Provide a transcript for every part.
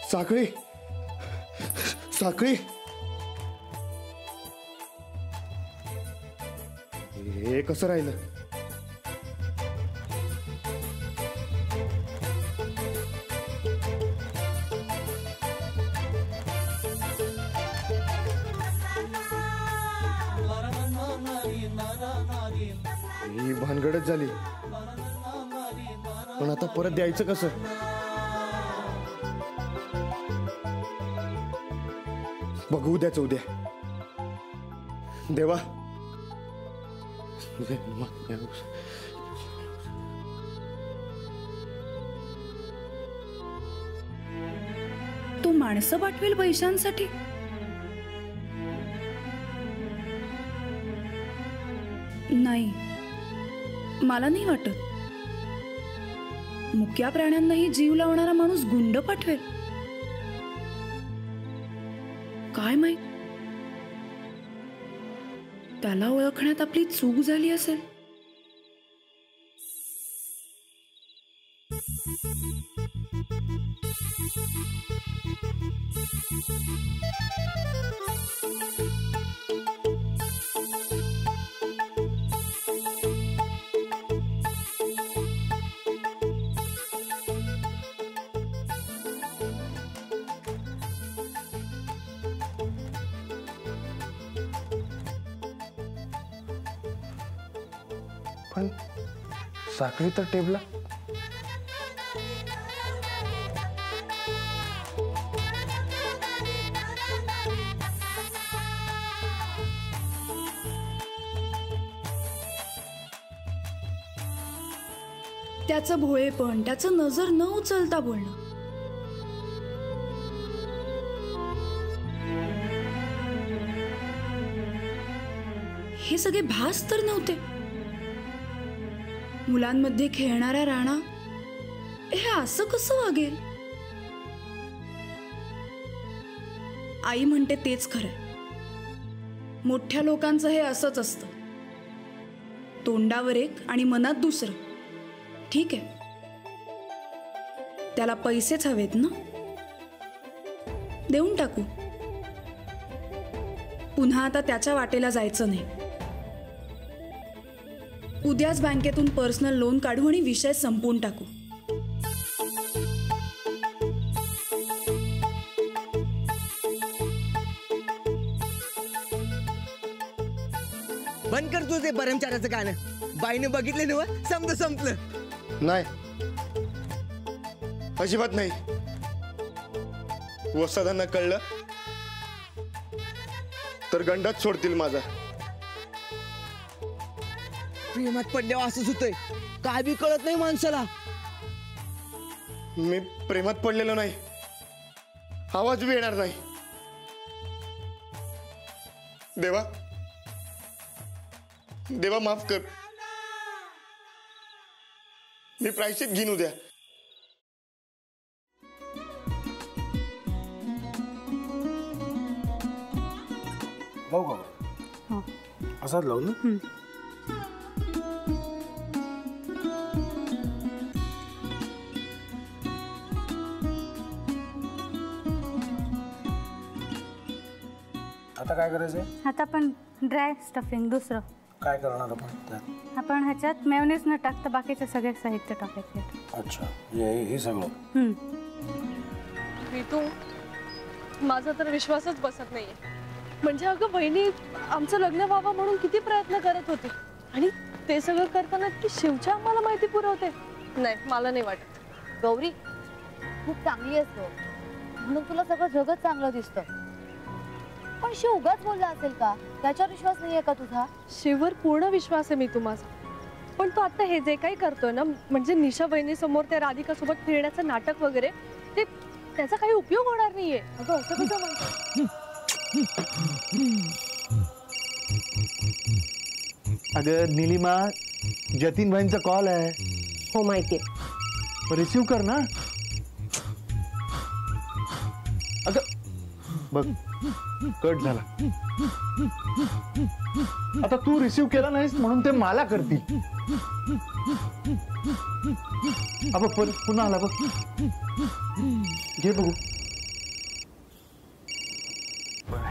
साखळी साखळी हे कसं राहिलं? ही भानगडच झाली. पण आता परत द्यायचं कसं? बघू उद्याच उद्या. देवा तो माणसं पाठवेल पैशांसाठी? नाही, मला नाही वाटत. मुक्या प्राण्यांनाही जीव लावणारा माणूस गुंड पाठवेल? काय माहित, त्याला ओळखण्यात आपली चूक झाली असेल. पण साखळी तर टेबला. त्याचं भोळेपण, त्याचं नजर न उचलता बोलणं, हे सगळे भास तर नव्हते. मुलांमध्ये खेळणारा राणा हे असं कसं वागेल? आई म्हणते तेच खरंय. मोठ्या लोकांचं हे असंच असतं, तोंडावर एक आणि मनात दुसरं. ठीक आहे, त्याला पैसेच हवेत ना, देऊन टाकू. पुन्हा आता त्याच्या वाटेला जायचं नाही. उद्याच बँकेतून पर्सनल लोन काढू आणि विषय संपवून टाकू. बंद कर तुझे परमचाराचं गाणं. बाईने बघितलं नव, समज संपलं. नाही, अजिबात नाही. वसादांना कळलं तर गंडात सोडतील माझा. प्रेमात पडल्यावर असंच होतंय, काय बी कळत नाही माणसाला. मी प्रेमात पडलेलो नाही, आवाज बी येणार नाही. देवा देवा माफ कर. मी प्रायश्चित घेईन उद्या. लावू का? असाच लावू ना. आता काय करायचंय? आता आपण ड्राय स्टफिंग दुसरं काय करणार आपण त्यात? आपण ह्याच्यात मेयोनीज न टाकता बाकीचे सगळे साहित्य टाकायचे. अच्छा, हे सगळं. ऋतू, माझा तर विश्वासच बसत नाहीये. म्हणजे अगं बहिणी आमचं लग्न व्हावं म्हणून किती प्रयत्न करत होती, आणि ते सगळं करताना की शिवच्या आम्हाला माहिती पुरवते. नाही, मला नाही वाटत. गौरी खूप चांगली आहेस म्हणून तुला सगळं जगत चांगलं दिसतं. पण शिव उगाच बोलला असेल का? त्याच्यावर विश्वास नाहीये का तुझा? शिववर पूर्ण विश्वास आहे मी माझा. पण तो आता हे जे काही करतोय ना, म्हणजे निशा बहिणी समोर त्या राधिका सोबत फिरण्याचं नाटक वगैरे, ते त्याचा काही उपयोग होणार नाहीये. अगं असं कसं म्हणतो? अगं नीलिमा, जतीन भाईंचा कॉल आहे. हो माहितीये, रिसीव कर ना. अगं बघ, कट झाला. आता तू रिसीव केला नाहीस म्हणून ते मला करतील. पुन्हा आला बघ. घे बघू.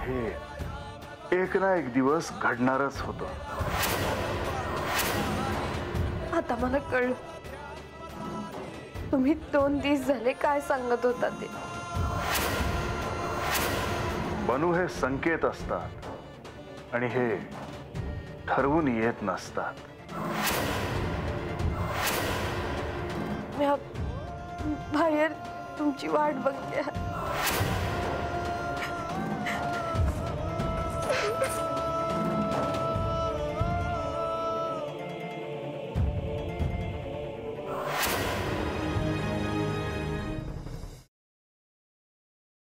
हे एक ना एक दिवस घडणारच होतं. आता मला कळलं तुम्ही 2 दिवस झाले काय सांगत होता ते. बनू हे संकेत असतात आणि हे ठरवून येत नसतात. मी बाहेर तुमची वाट बघते.